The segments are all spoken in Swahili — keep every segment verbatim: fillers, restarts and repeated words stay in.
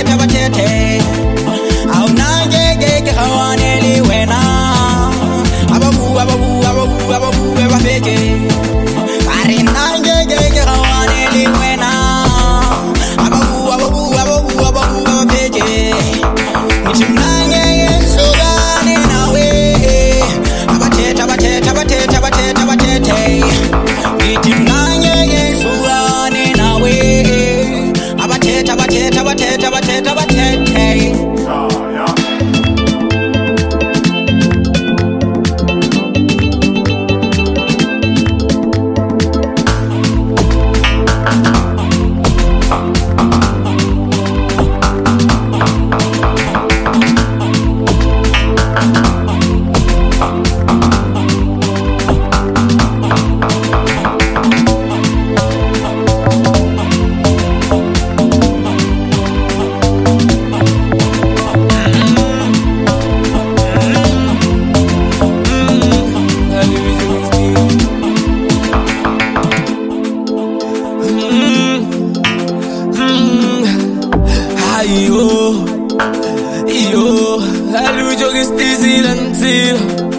batete batete au nanje ke kawaneli wena ababu ababu ababu ababu bafeke ari nanje ke kawaneli wena ababu ababu ababu ababu bafeke nitimnanye sogane nawe abatete batete batete batete batete nitimnanye sogane nawe abatete batete batete batete batete Yo, yo, alu jogi stizi lanzir.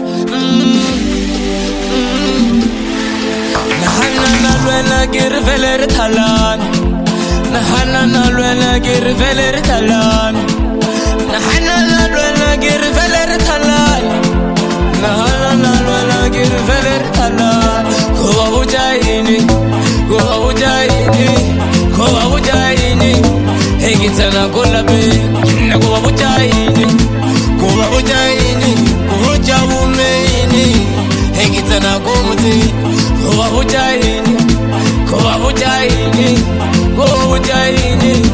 Nahana na lwela gir veler talan. Nahana na lwela gir veler talan. Nahana na lwela gir veler talan. Nahana na lwela gir veler talan. Kowa bujaini, kowa bujaini, kowa bujaini. Hegitana kolabe, nakuwa bujaini, kuwa bujaini, kuja bumeini. Hegitana komuti, kuwa bujaini, kuwa bujaini, kuwa bujaini.